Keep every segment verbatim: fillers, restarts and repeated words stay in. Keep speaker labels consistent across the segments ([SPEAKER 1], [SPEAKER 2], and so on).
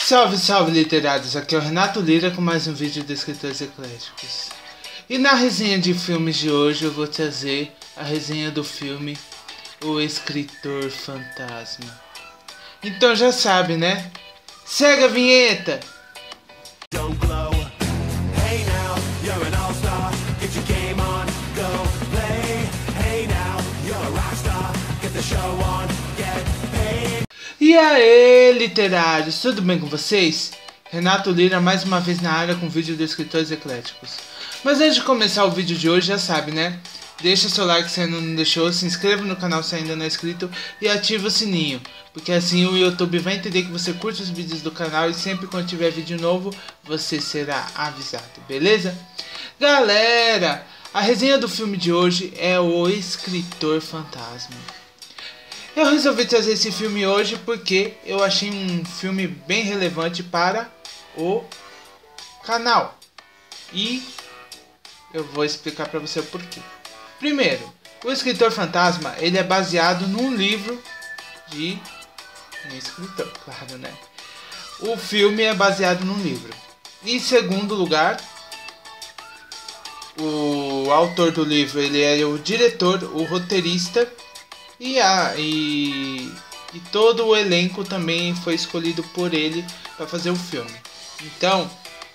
[SPEAKER 1] Salve, salve literários, aqui é o Renato Lira com mais um vídeo de Escritores Ecléticos. E na resenha de filmes de hoje eu vou trazer a resenha do filme O Escritor Fantasma. Então já sabe, né? Segue a vinheta! E aí, literários, tudo bem com vocês? Renato Lira mais uma vez na área com vídeo de Escritores Ecléticos. Mas antes de começar o vídeo de hoje, já sabe, né? Deixa seu like se ainda não deixou, se inscreva no canal se ainda não é inscrito e ativa o sininho, porque assim o YouTube vai entender que você curte os vídeos do canal e sempre quando tiver vídeo novo, você será avisado, beleza? Galera, a resenha do filme de hoje é O Escritor Fantasma. Eu resolvi trazer esse filme hoje porque eu achei um filme bem relevante para o canal. E eu vou explicar para você o porquê. Primeiro, O Escritor Fantasma, ele é baseado num livro de um escritor, claro, né? O filme é baseado num livro. Em segundo lugar, o autor do livro, ele é o diretor, o roteirista. E, a, e, e todo o elenco também foi escolhido por ele para fazer o filme. Então,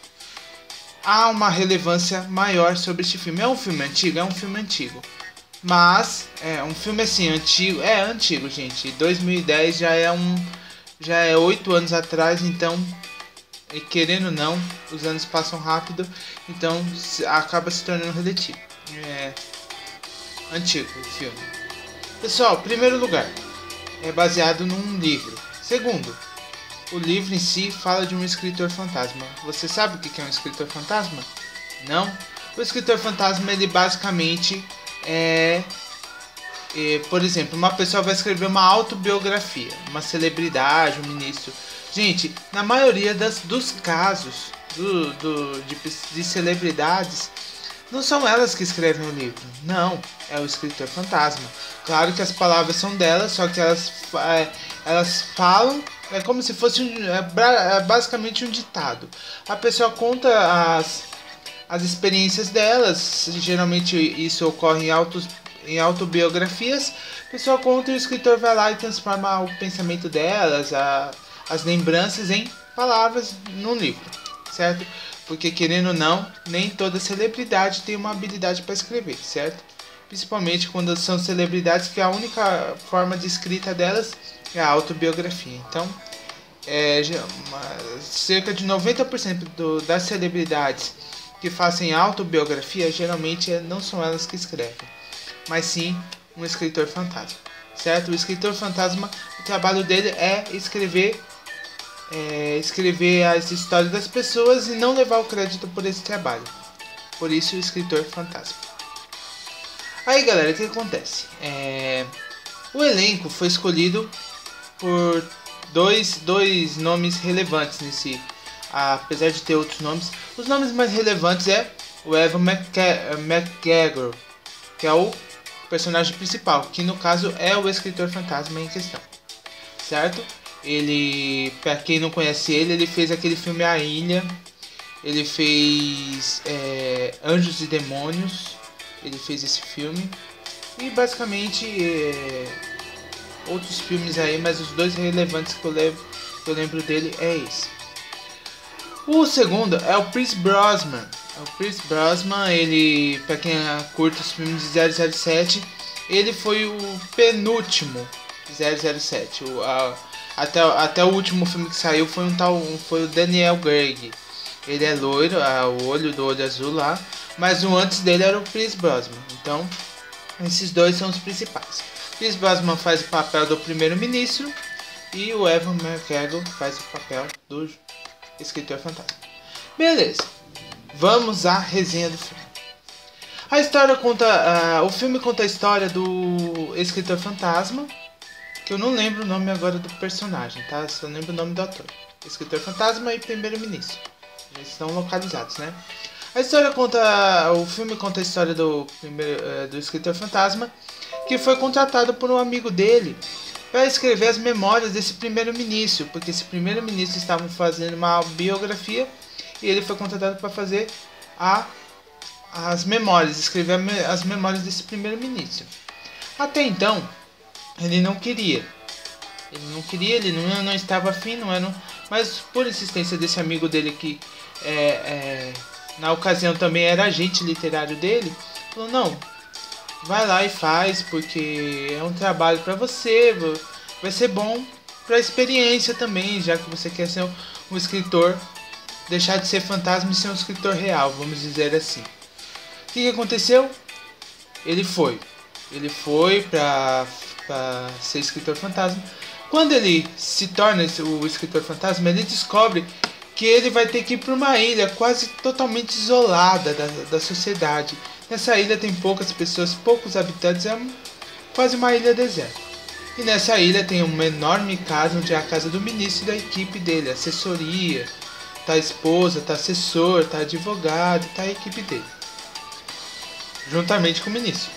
[SPEAKER 1] há uma relevância maior sobre este filme. É um filme antigo? É um filme antigo. Mas, é um filme assim, antigo. É antigo, gente. dois mil e dez já é um. Já é oito anos atrás, então. E querendo ou não, os anos passam rápido. Então, acaba se tornando relativo. É antigo o filme. Pessoal, primeiro lugar, é baseado num livro. Segundo, o livro em si fala de um escritor fantasma. Você sabe o que é um escritor fantasma? Não? O escritor fantasma, ele basicamente é, é... Por exemplo, uma pessoa vai escrever uma autobiografia, uma celebridade, um ministro. Gente, na maioria das, dos casos do, do, de, de celebridades, não são elas que escrevem o livro, não, é o escritor fantasma. Claro que as palavras são delas, só que elas, é, elas falam, é como se fosse um, é, é basicamente um ditado. A pessoa conta as, as experiências delas, geralmente isso ocorre em, autos, em autobiografias. A pessoa conta e o escritor vai lá e transforma o pensamento delas, a, as lembranças em palavras num livro, certo? Porque querendo ou não, nem toda celebridade tem uma habilidade para escrever, certo? Principalmente quando são celebridades que a única forma de escrita delas é a autobiografia. Então, é, uma, cerca de noventa por cento do, das celebridades que fazem autobiografia, geralmente não são elas que escrevem, mas sim um escritor fantasma, certo? O escritor fantasma, o trabalho dele é escrever É, escrever as histórias das pessoas e não levar o crédito por esse trabalho. Por isso o escritor fantasma. Aí galera, o que acontece? É, o elenco foi escolhido por dois, dois nomes relevantes nesse. Apesar de ter outros nomes, os nomes mais relevantes é o Evan McGregor, que é o personagem principal, que no caso é o escritor fantasma em questão, certo? Ele, pra quem não conhece ele, ele fez aquele filme A Ilha, ele fez é, Anjos e Demônios, ele fez esse filme e basicamente é, outros filmes aí, mas os dois relevantes que eu, levo, que eu lembro dele é esse. O segundo é o Pierce Brosnan. O Pierce Brosnan, ele, pra quem curte os filmes de zero zero sete, ele foi o penúltimo zero zero sete, o, a, Até, até o último filme que saiu foi um tal, foi o Daniel Craig. Ele é loiro, ah, o olho do olho azul lá, mas o antes dele era o Pierce Brosnan. Então, esses dois são os principais. Pierce Brosnan faz o papel do primeiro-ministro e o Evan McGregor faz o papel do escritor fantasma. Beleza, vamos à resenha do filme. A história conta, uh, o filme conta a história do escritor fantasma, que eu não lembro o nome agora do personagem, tá? Só lembro o nome do ator. Escritor fantasma e primeiro-ministro. Eles estão localizados, né? A história conta... O filme conta a história do, primeiro, do escritor fantasma, que foi contratado por um amigo dele para escrever as memórias desse primeiro-ministro, porque esse primeiro-ministro estava fazendo uma biografia e ele foi contratado para fazer a, as memórias, escrever as memórias desse primeiro-ministro. Até então, ele não queria. Ele não queria, ele não, não estava afim, não era um, mas por insistência desse amigo dele que é, é, na ocasião também era agente literário dele, falou, não, vai lá e faz, porque é um trabalho para você, vai ser bom para a experiência também, já que você quer ser um, um escritor, deixar de ser fantasma e ser um escritor real, vamos dizer assim. O que, que aconteceu? Ele foi, ele foi para ser escritor fantasma. Quando ele se torna o escritor fantasma, ele descobre que ele vai ter que ir para uma ilha quase totalmente isolada da, da sociedade. Nessa ilha tem poucas pessoas, poucos habitantes, é quase uma ilha deserta. E nessa ilha tem uma enorme casa, onde é a casa do ministro e da equipe dele, assessoria, tá a esposa, tá assessor, tá advogado, tá a equipe dele, juntamente com o ministro.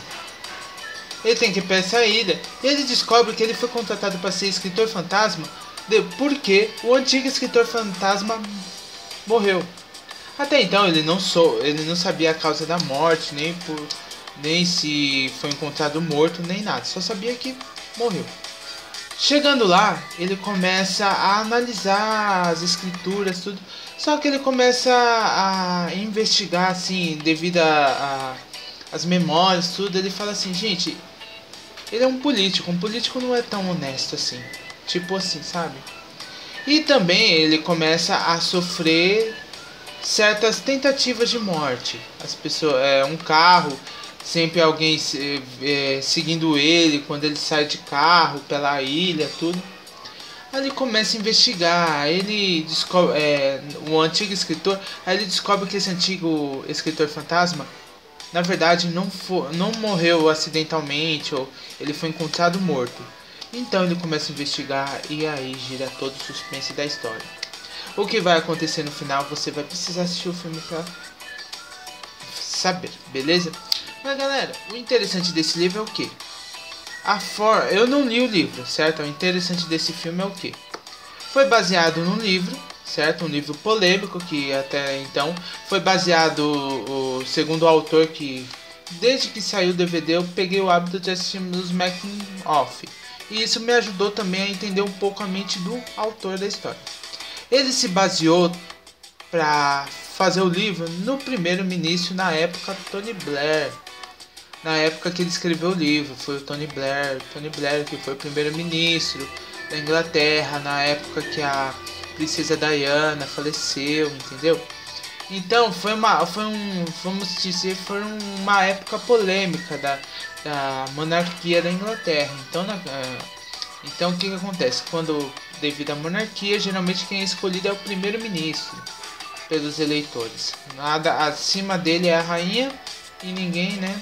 [SPEAKER 1] Ele tem que ir para essa ilha e ele descobre que ele foi contratado para ser escritor fantasma porque o antigo escritor fantasma morreu. Até então ele não, sou, ele não sabia a causa da morte, nem, por, nem se foi encontrado morto, nem nada. Só sabia que morreu. Chegando lá, ele começa a analisar as escrituras, tudo. Só que ele começa a investigar, assim, devido a, a as memórias, tudo. Ele fala assim, gente, ele é um político. Um político não é tão honesto assim. Tipo assim, sabe? E também ele começa a sofrer certas tentativas de morte. As pessoas, é, um carro, sempre alguém é, seguindo ele quando ele sai de carro pela ilha, tudo. Aí ele começa a investigar. Aí ele descobre, é, o antigo escritor, aí ele descobre que esse antigo escritor fantasma, na verdade, não, for, não morreu acidentalmente ou ele foi encontrado morto. Então ele começa a investigar e aí gira todo o suspense da história. O que vai acontecer no final, você vai precisar assistir o filme pra saber, beleza? Mas galera, o interessante desse livro é o que? A for... Eu não li o livro, certo? O interessante desse filme é o que? Foi baseado num livro, certo? Um livro polêmico que até então foi baseado, o, segundo o autor, que desde que saiu o D V D eu peguei o hábito de assistir os making of. E isso me ajudou também a entender um pouco a mente do autor da história. Ele se baseou para fazer o livro no primeiro-ministro na época Tony Blair. Na época que ele escreveu o livro, foi o Tony Blair. Tony Blair que foi o primeiro-ministro da Inglaterra na época que a princesa Diana faleceu, entendeu? Então foi uma, foi um, vamos dizer, foi uma época polêmica da, da monarquia da Inglaterra. Então, na, então o que, que acontece? Quando, devido à monarquia, geralmente quem é escolhido é o primeiro-ministro pelos eleitores. Nada acima dele é a rainha e ninguém, né?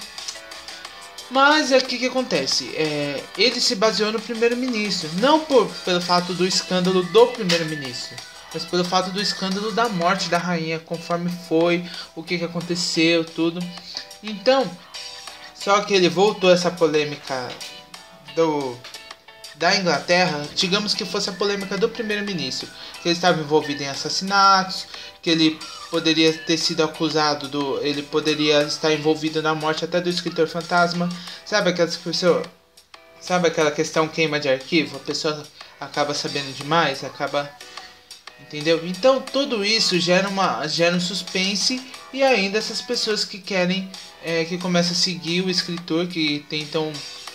[SPEAKER 1] Mas é o que, que acontece? É, ele se baseou no primeiro-ministro, não por, pelo fato do escândalo do primeiro-ministro, mas pelo fato do escândalo da morte da rainha, conforme foi, o que, que aconteceu, tudo. Então, só que ele voltou essa polêmica do, da Inglaterra, digamos que fosse a polêmica do primeiro-ministro, que ele estava envolvido em assassinatos, que ele poderia ter sido acusado do, ele poderia estar envolvido na morte até do escritor fantasma, sabe aquelas pessoas, sabe aquela questão queima de arquivo, a pessoa acaba sabendo demais, acaba, entendeu? Então tudo isso gera uma, gera um suspense e ainda essas pessoas que querem, é, que começam a seguir o escritor, que tentam,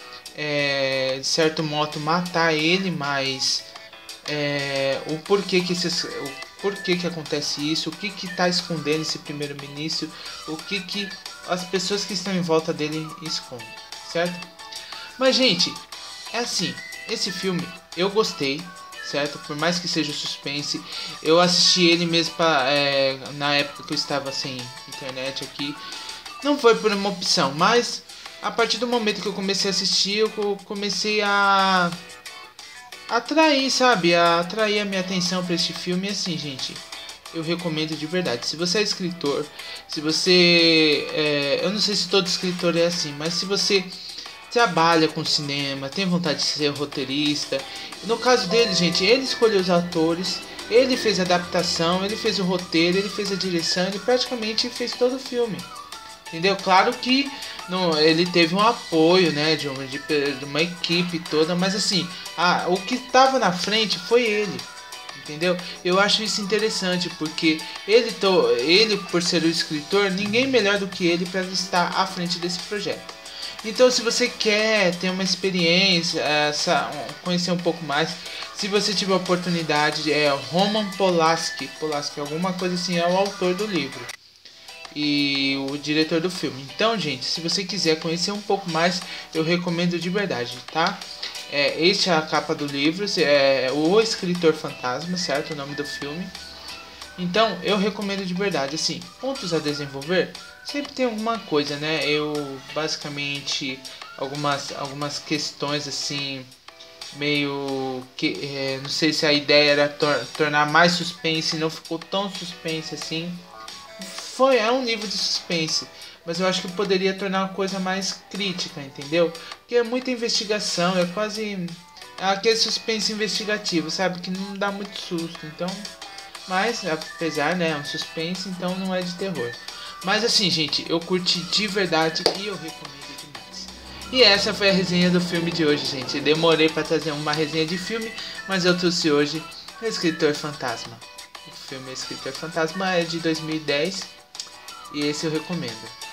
[SPEAKER 1] é, de certo modo matar ele, mas é, o porquê que esses, o por que que acontece isso, o que que está escondendo esse primeiro-ministro, o que que as pessoas que estão em volta dele escondem, certo? Mas gente, é assim, esse filme eu gostei, certo? Por mais que seja suspense, eu assisti ele mesmo pra, é, na época que eu estava sem internet aqui, não foi por uma opção, mas a partir do momento que eu comecei a assistir, eu comecei a atrair, sabe? A atrair a minha atenção para este filme. E assim, gente, eu recomendo de verdade. Se você é escritor, se você... É, eu não sei se todo escritor é assim, mas se você trabalha com cinema, tem vontade de ser roteirista. No caso dele, gente, ele escolheu os atores, ele fez a adaptação, ele fez o roteiro, ele fez a direção, ele praticamente fez todo o filme. Entendeu? Claro que não, ele teve um apoio, né, de uma, de, de uma equipe toda, mas assim, a, o que estava na frente foi ele. Entendeu? Eu acho isso interessante, porque ele, to, ele por ser o escritor, ninguém melhor do que ele para estar à frente desse projeto. Então, se você quer ter uma experiência, essa, conhecer um pouco mais, se você tiver a oportunidade, é Roman Polanski, Polanski, alguma coisa assim, é o autor do livro e o diretor do filme. Então, gente, se você quiser conhecer um pouco mais, eu recomendo de verdade, tá? É, este é a capa do livro, é O Escritor Fantasma, certo? O nome do filme. Então, eu recomendo de verdade. Assim, pontos a desenvolver, sempre tem alguma coisa, né? Eu, basicamente, algumas, algumas questões, assim, meio que... É, não sei se a ideia era tor tornar mais suspense, não ficou tão suspense assim. Foi, é um livro de suspense, mas eu acho que poderia tornar uma coisa mais crítica, entendeu? Porque é muita investigação, é quase é aquele suspense investigativo, sabe? Que não dá muito susto, então... Mas, apesar, né, é um suspense, então não é de terror. Mas assim, gente, eu curti de verdade e eu recomendo demais. E essa foi a resenha do filme de hoje, gente. Eu demorei para trazer uma resenha de filme, mas eu trouxe hoje O Escritor Fantasma. O filme Escritor Fantasma é de dois mil e dez e esse eu recomendo.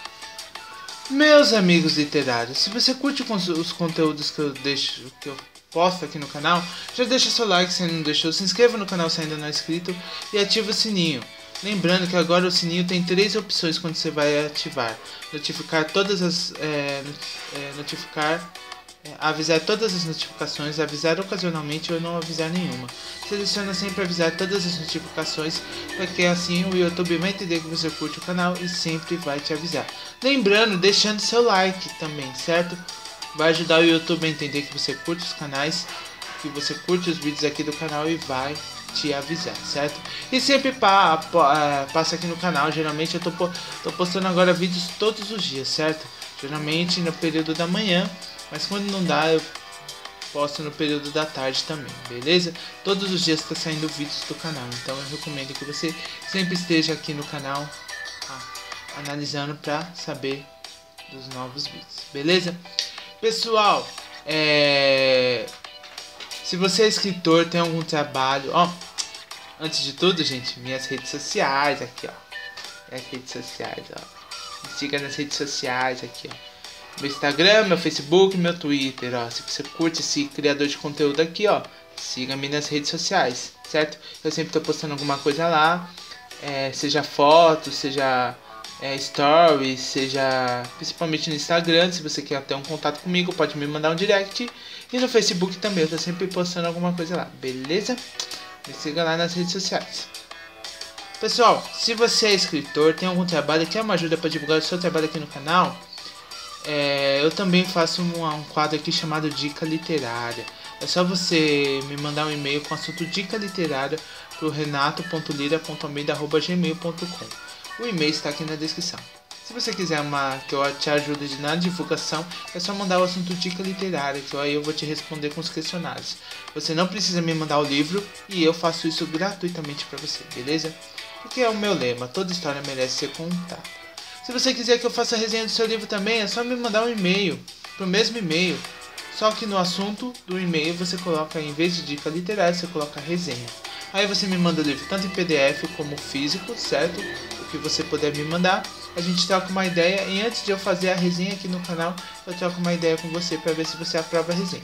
[SPEAKER 1] Meus amigos literários, se você curte os conteúdos que eu deixo, que eu posto aqui no canal, já deixa seu like se ainda não deixou, se inscreva no canal se ainda não é inscrito e ativa o sininho. Lembrando que agora o sininho tem três opções quando você vai ativar: notificar todas as é, é, notificar é, avisar todas as notificações, avisar ocasionalmente ou não avisar nenhuma. Seleciona sempre avisar todas as notificações, porque assim o YouTube vai entender que você curte o canal e sempre vai te avisar. Lembrando, deixando seu like também, certo? Vai ajudar o YouTube a entender que você curte os canais, que você curte os vídeos aqui do canal e vai te avisar, certo? E sempre pa, pa, passa aqui no canal, geralmente eu tô, tô postando agora vídeos todos os dias, certo? Geralmente no período da manhã, mas quando não dá eu posto no período da tarde também, beleza? Todos os dias está saindo vídeos do canal, então eu recomendo que você sempre esteja aqui no canal ah, analisando para saber dos novos vídeos, beleza? Pessoal, é... se você é escritor, tem algum trabalho, ó, antes de tudo, gente, minhas redes sociais aqui, ó, minhas redes sociais, ó, me siga nas redes sociais aqui, ó, meu Instagram, meu Facebook, meu Twitter, ó, se você curte esse criador de conteúdo aqui, ó, siga-me nas redes sociais, certo? Eu sempre tô postando alguma coisa lá, é, seja foto, seja... É, stories, seja principalmente no Instagram. Se você quer ter um contato comigo, pode me mandar um direct. E no Facebook também, eu tô sempre postando alguma coisa lá, beleza? Me siga lá nas redes sociais. Pessoal, se você é escritor, tem algum trabalho e quer uma ajuda para divulgar o seu trabalho aqui no canal, é, eu também faço um, um quadro aqui chamado Dica Literária. É só você me mandar um e-mail com o assunto Dica Literária pro renato ponto lira ponto almeida arroba gmail ponto com. O e-mail está aqui na descrição. Se você quiser uma, que eu te ajude na divulgação, é só mandar o assunto Dica Literária, que aí eu vou te responder com os questionários. Você não precisa me mandar o livro e eu faço isso gratuitamente para você, beleza? Porque é o meu lema, toda história merece ser contada. Se você quiser que eu faça a resenha do seu livro também, é só me mandar um e-mail, pro mesmo e-mail. Só que no assunto do e-mail você coloca, em vez de Dica Literária, você coloca resenha. Aí você me manda o livro tanto em P D F como físico, certo? O que você puder me mandar, a gente troca uma ideia e antes de eu fazer a resenha aqui no canal, eu troco uma ideia com você para ver se você aprova a resenha.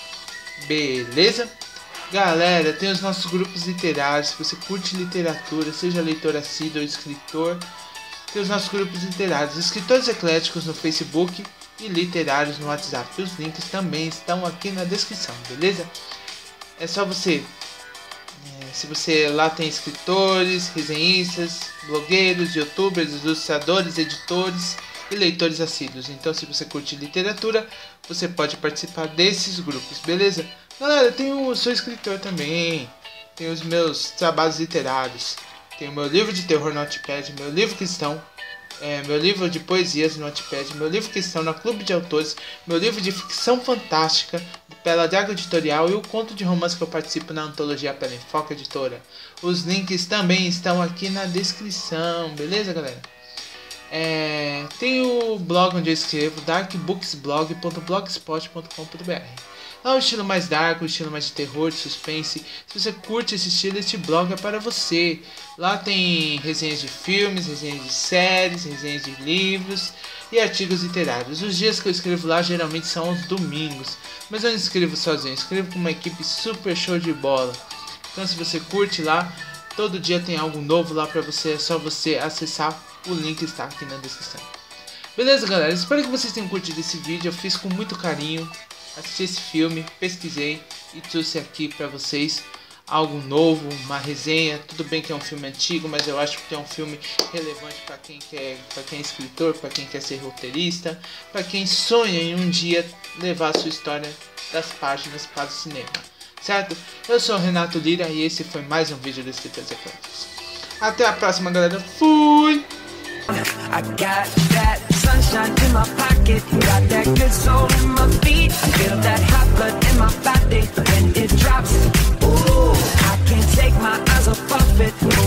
[SPEAKER 1] Beleza? Galera, tem os nossos grupos literários, se você curte literatura, seja leitor assíduo ou escritor, tem os nossos grupos literários, Escritores Ecléticos no Facebook e Literários no WhatsApp. Os links também estão aqui na descrição, beleza? É só você... Se você lá tem escritores, resenhistas, blogueiros, youtubers, ilustradores, editores e leitores assíduos. Então, se você curte literatura, você pode participar desses grupos, beleza? Galera, eu tenho, sou escritor também, tenho os meus trabalhos literários, tenho meu livro de terror Notepad, meu livro cristão, é, meu livro de poesias no Wattpad, meu livro cristão na Clube de Autores, meu livro de ficção fantástica pela Drago Editorial e o conto de romance que eu participo na antologia pela Enfoque Editora. Os links também estão aqui na descrição, beleza, galera? É, tem o blog onde eu escrevo, dark books blog ponto blogspot ponto com ponto br. É um estilo mais dark, um estilo mais de terror, de suspense. Se você curte esse estilo, este blog é para você. Lá tem resenhas de filmes, resenhas de séries, resenhas de livros e artigos literários. Os dias que eu escrevo lá geralmente são os domingos, mas eu não escrevo sozinho, eu escrevo com uma equipe super show de bola. Então se você curte lá, todo dia tem algo novo lá para você, é só você acessar, o link está aqui na descrição. Beleza, galera? Espero que vocês tenham curtido esse vídeo, eu fiz com muito carinho. Assisti esse filme, pesquisei e trouxe aqui pra vocês algo novo, uma resenha. Tudo bem que é um filme antigo, mas eu acho que é um filme relevante para quem quer, para quem é escritor, para quem quer ser roteirista, para quem sonha em um dia levar a sua história das páginas para o cinema, certo? Eu sou o Renato Lira e esse foi mais um vídeo do Escritores Ecléticos. Até a próxima, galera. Fui!
[SPEAKER 2] I got that sunshine in my pocket, got that good soul in my feet. I feel that hot blood in my body when it drops. Ooh, I can't take my eyes off of it.